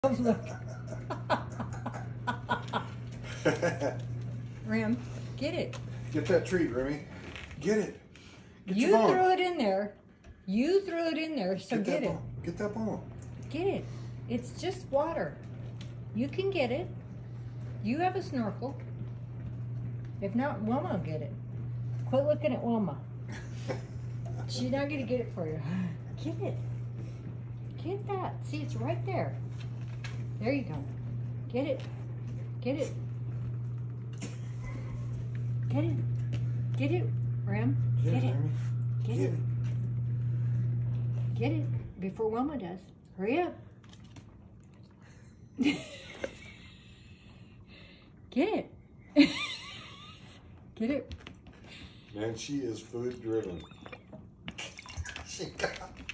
Look. Rim, get it. Get that treat, Remy. Get it. Get You your bone. threw it in there. You threw it in there, so get it. Bone. Get that bone. Get it. It's just water. You can get it. You have a snorkel. If not, Wilma will get it. Quit looking at Wilma. She's not going to get it for you. Get it. Get that. See, it's right there. There you go. Get it. Get it. Get it. Get it, Ram. Get it. Get it. Get it before Wilma does. Hurry up. Get it. Get it. Man, she is food driven. She got